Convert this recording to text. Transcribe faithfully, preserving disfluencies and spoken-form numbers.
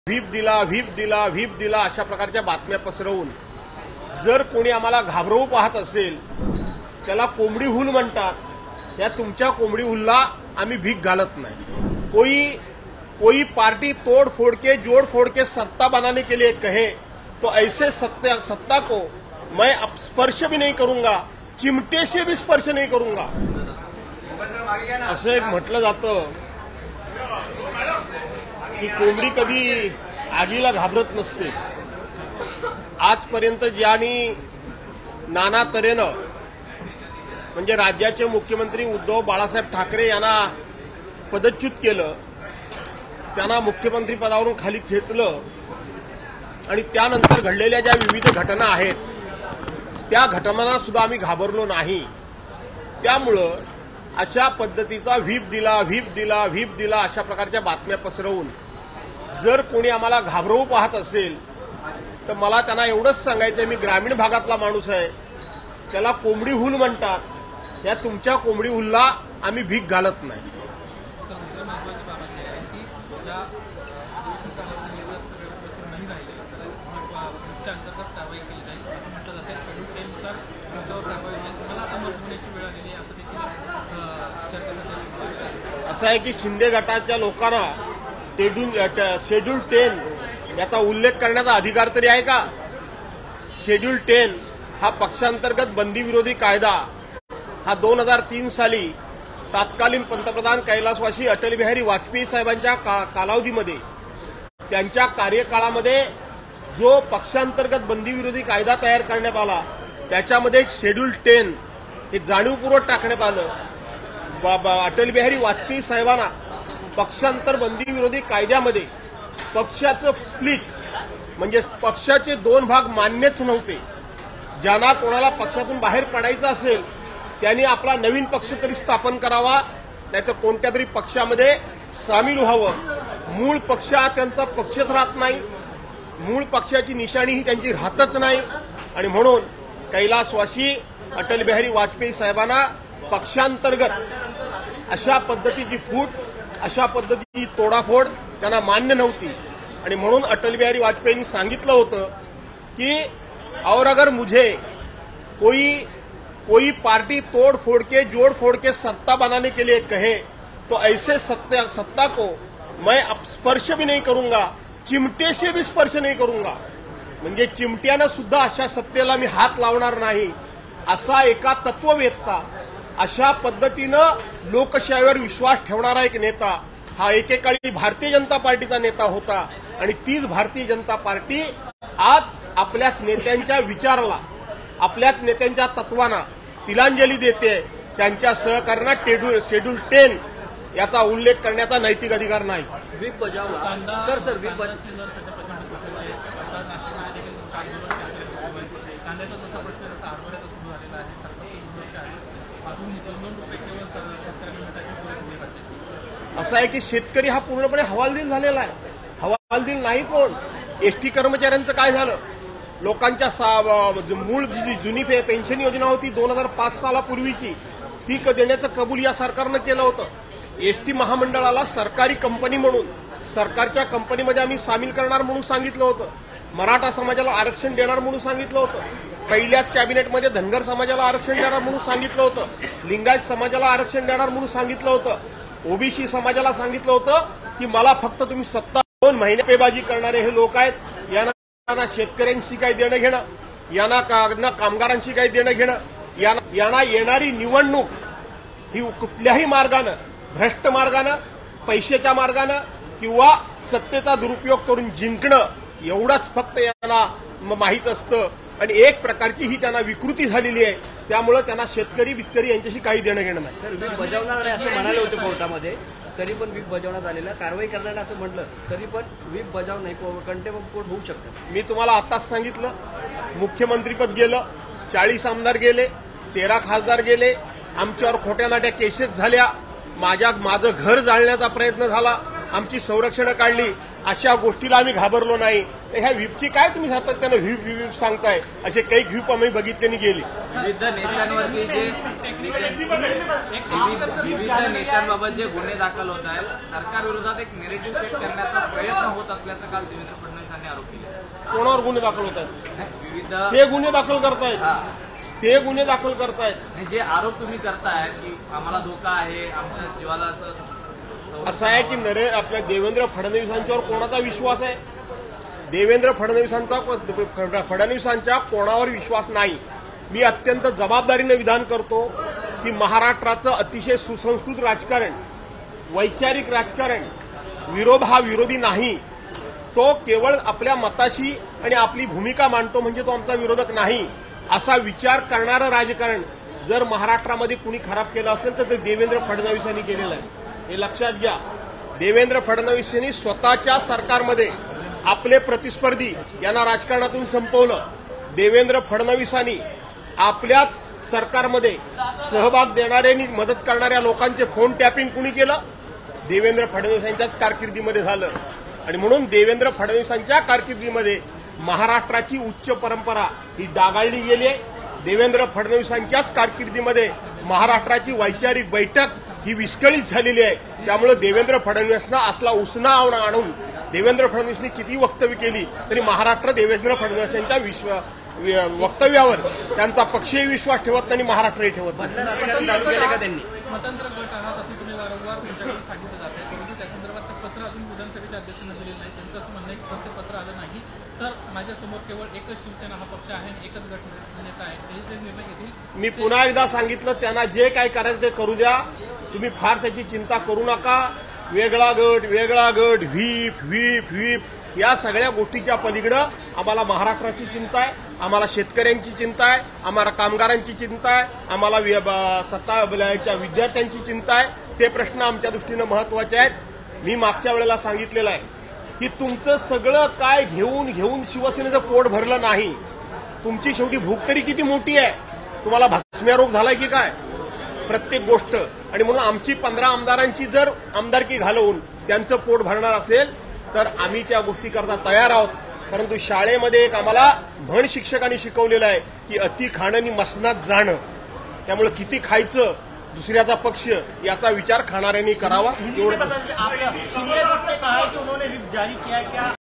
Whip दिला whip दिला whip दिला अशा प्रकारच्या बातम्या पसरवून जर कोणी आम्हाला घाबरवू पाहत असेल त्याला कोंबडी हुल म्हणतात। या तुमच्या कोंबडी हुलला आम्ही भीक घालत नाही। कोई कोई पार्टी तोड़ फोड़ के जोड़ फोड़ के सत्ता बनाने के लिए कहे तो ऐसे सत्ता सत्ता को मैं स्पर्श भी नहीं करूंगा, चिमटे से भी स्पर्श नहीं करूंगा असं एक म्हटलं जातं की कोंबडी कधी आगीला घाबरत नसते। आजपर्यंत ज्यांनी नाना तऱ्हेनं म्हणजे राज्याचे मुख्यमंत्री उद्धव बाळासाहेब ठाकरे यांना पदच्युत केलं, त्यांना मुख्यमंत्री पदावरून खाली खेचलं आणि त्यानंतर घडलेल्या ज्या विविध घटना आहेत त्या घटनांना सुद्धा आम्ही घाबरलो नाही। त्यामुळं अशा पद्धतीचा व्हीप दिला व्हीप दिला व्हीप दिला अशा प्रकारच्या बातम्या पसरवून जर कोणी आम्हाला घाबरवू पाहत असेल तर मला त्यांना एवढंच सांगायचं, मी ग्रामीण भागातला माणूस आहे, त्याला कोंबडी हुल म्हणतात। या तुमच्या कोंबडी हुलला आम्ही भीक घालत नाही। असं आहे की शिंदे गटाच्या लोकांना शेड्यूल टेन याचा उल्लेख करण्याचा अधिकार तरी आहे का? शेड्यूल टेन हा पक्षांतर्गत बंदी विरोधी कायदा हा दोन हजार तीन साली तत्कालीन पंतप्रधान कैलासवासी अटल बिहारी वाजपेयी साहेबांच्या का, कालावधीमध्ये त्यांच्या कार्यकाळामध्ये जो पक्षांतर्गत बंदी विरोधी कायदा तयार करण्यात आला त्याच्यामध्ये शेड्यूल टेन हे जाणीवपूर्वक टाकण्यात आलं। अटल बिहारी वाजपेयी साहेबांना पक्षांतर बंदी विरोधी कायद्यामध्ये पक्षाचं स्प्लिट म्हणजे पक्षाचे दोन भाग मान्यच नव्हते। ज्यांना कोणाला पक्षातून बाहेर पडायचं असेल त्यांनी आपला नवीन पक्ष तरी स्थापन करावा, नाहीतर कोणत्या तरी पक्षामध्ये सामील व्हावं। मूळ पक्ष हा त्यांचा पक्षच राहत नाही, मूळ पक्षाची निशाणी ही त्यांची राहतच नाही आणि म्हणून कैलासवासी अटल बिहारी वाजपेयी साहेबांना पक्षांतर्गत अशा पद्धतीची फूट, अशा पद्धतीची तोडाफोड त्यांना मान्य नव्हती आणि म्हणून अटल बिहारी वाजपेयींनी सांगितलं होतं की और अगर मुझे कोई कोई पार्टी तोड़ फोड़ के जोड़ फोड़ के सत्ता बनाने के लिए कहे तो ऐसे सत्ता सत्ता को मैं स्पर्श भी नहीं करूंगा, चिमटे से भी स्पर्श नहीं करूंगा। म्हणजे चिमट्यानं सुद्धा अशा सत्तेला मी हात लावणार नाही असा एका तत्ववेत्ता, अशा पद्धतीनं लोकशाहीवर विश्वास ठेवणारा एक नेता हा एकेकाळी भारतीय जनता पार्टीचा नेता होता आणि तीच भारतीय जनता पार्टी आज आपल्याच नेत्यांच्या विचाराला, आपल्याच नेत्यांच्या तत्वांना तिलांजली देते। त्यांच्या सहकार्यांना शेड्यूल टेन याचा उल्लेख करण्याचा नैतिक अधिकार नाही। व्हीप बजावला सर सर व्हीप असं आहे की शेतकरी हा पूर्णपणे हवालदिल झालेला आहे। हवालदिल नाही कोण, एसटी कर्मचाऱ्यांचं काय झालं? लोकांच्या मूळ जी जुनी पेन्शन योजना होती दोन हजार पाच सालापूर्वीची ती देण्याचं कबूल या सरकारनं केलं होतं। एसटी महामंडळाला सरकारी कंपनी म्हणून सरकारच्या कंपनीमध्ये आम्ही सामील करणार म्हणून सांगितलं होतं। मराठा समाजाला आरक्षण देणार म्हणून सांगितलं होतं। पहिल्याच कॅबिनेटमध्ये धनगर समाजाला आरक्षण देणार म्हणून सांगितलं होतं। लिंगायत समाजाला आरक्षण देणार म्हणून सांगितलं होतं। ओबीसी समाजाला सांगितलं होतं की मला फक्त तुम्ही सत्ता दोन महिने पेबाजी करणारे हे लोक आहेत, यांना शेतकऱ्यांशी काही देणं घेणं, यांना कामगारांशी काही देणं घेणं, यांना येणारी निवडणूक ही कुठल्याही मार्गानं, भ्रष्ट मार्गानं, पैशाच्या मार्गानं किंवा सत्तेचा दुरुपयोग करून जिंकणं एवढंच फक्त यांना माहीत असतं आणि एक प्रकारची ही त्यांना विकृती झालेली आहे। त्यामुळे त्यांना शेतकरी बितकरी यांच्याशी काही देणं घेणं नाही। सर व्हीप बजावणार नाही असं म्हणाले होते कोर्टामध्ये, तरी पण व्हीप बजावण्यात आलेला, कारवाई करणार असं म्हटलं तरी पण व्हीप बजाव नाही, कंटेम्प्ट कोर्ट होऊ शकतं। मी तुम्हाला आताच सांगितलं, मुख्यमंत्रीपद गेलं, चाळीस आमदार गेले, तेरा खासदार गेले, आमच्यावर खोट्या नाट्या केसेस झाल्या, माझ्या माझं घर जाळण्याचा प्रयत्न झाला, आमची संरक्षणं काढली, अशा गोष्टीला आम्ही घाबरलो नाही. तर ह्या व्हीपची काय तुम्ही सातत्यानं व्हीप व्हीप सांगताय? असे काही व्हीप आम्ही बघितल्याने गेले. विविध नेत्यांवरती जे विविध नेत्यांबाबत जे गुन्हे दाखल होत आहेत, सरकार विरोधात एक नेरेटिव्ह सेट करण्याचा प्रयत्न होत असल्याचं काल देवेंद्र फडणवीस यांनी आरोप केला. कोणावर गुन्हे दाखल होत आहेत? विविध ते गुन्हे दाखल करतायत ते गुन्हे दाखल करतायत जे आरोप तुम्ही करताय की आम्हाला धोका आहे, आमच्या जीवाला असं असं आहे की नरे आपल्या देवेंद्र फडणवीसांच्यावर कोणाचा विश्वास आहे? देवेंद्र फडणवीसांचा फडणवीसांच्या कोणावर विश्वास नाही. मी अत्यंत जबाबदारीनं विधान करतो की महाराष्ट्राचं अतिशय सुसंस्कृत राजकारण, वैचारिक राजकारण, विरोध हा विरोधी नाही, तो केवळ आपल्या मताशी आणि आपली भूमिका मांडतो म्हणजे तो आमचा विरोधक नाही, असा विचार करणारं राजकारण जर महाराष्ट्रामध्ये कुणी खराब केलं असेल तर ते देवेंद्र फडणवीसांनी केलेलं आहे. हे लक्षात घ्या. देवेंद्र फडणवीसांनी स्वतःच्या सरकारमध्ये आपले प्रतिस्पर्धी यांना राजकारणातून संपवलं. देवेंद्र फडणवीसांनी आपल्याच सरकारमध्ये सहभाग देणाऱ्यांनी मदत करणाऱ्या लोकांचे फोन टॅपिंग कुणी केलं? देवेंद्र फडणवीसांच्याच कारकिर्दीमध्ये झालं. आणि म्हणून देवेंद्र फडणवीसांच्या कारकिर्दीमध्ये महाराष्ट्राची उच्च परंपरा ही डागाळली गेली आहे. देवेंद्र फडणवीसांच्याच कारकिर्दीमध्ये महाराष्ट्राची वैचारिक बैठक ही विस्कळीत झालेली आहे. त्यामुळे देवेंद्र फडणवीसांना असला उसना आणून देवेंद्र फडणवीसांनी किती वक्तव्य केली तरी महाराष्ट्र देवेंद्र फडणवीसांच्या विश्व वक्तव्यावर त्यांचा पक्षीय विश्वास ठेवत नाही, महाराष्ट्रही ठेवत नाही. स्वतंत्र गट आहात असं तुम्ही वारंवार तुमच्याकडून सांगितलं जात आहे, परंतु त्या संदर्भात पत्र अजून विधानसभेच्या अध्यक्षांना दिलेलं नाही. त्यांचं असं म्हणणं आहे की फक्त पत्र आलं नाही तर माझ्यासमोर केवळ एकच शिवसेना हा पक्ष आहे आणि एकच गट नेता आहे, हे जे निर्णय घेतील. मी पुन्हा एकदा सांगितलं, त्यांना जे काय करायचं ते करू द्या. तुम्ही फार त्याची चिंता करू नका. वेगळा गट वेगळा गट व्हीप व्हीप व्हीप या सगळ्या गोष्टीच्या पलीकडं आम्हाला महाराष्ट्राची चिंता आहे, आम्हाला शेतकऱ्यांची चिंता आहे, आम्हाला कामगारांची चिंता आहे, आम्हाला सत्ता विद्यार्थ्यांची चिंता आहे. ते प्रश्न आमच्या दृष्टीनं महत्वाचे आहेत. मी मागच्या वेळेला सांगितलेलं आहे की तुमचं सगळं काय घेऊन घेऊन शिवसेनेचं पोट भरलं नाही. तुमची शेवटी भूक तरी किती मोठी आहे? तुम्हाला भस्म्यारोग झालाय की काय? प्रत्येक गोष्ट. आणि म्हणून आमची पंधरा आमदारांची जर आमदारकी घालवून त्यांचं पोट भरणार असेल तर आम्ही त्या गोष्टी करता तयार आहोत. परंतु शाळेमध्ये एक आम्हाला म्हण शिक्षकांनी शिकवलेलं आहे की अति खाणं आणि मसनात जाणं. त्यामुळे किती खायचं दुसऱ्याचा पक्ष याचा विचार खाणाऱ्यांनी करावा. एवढं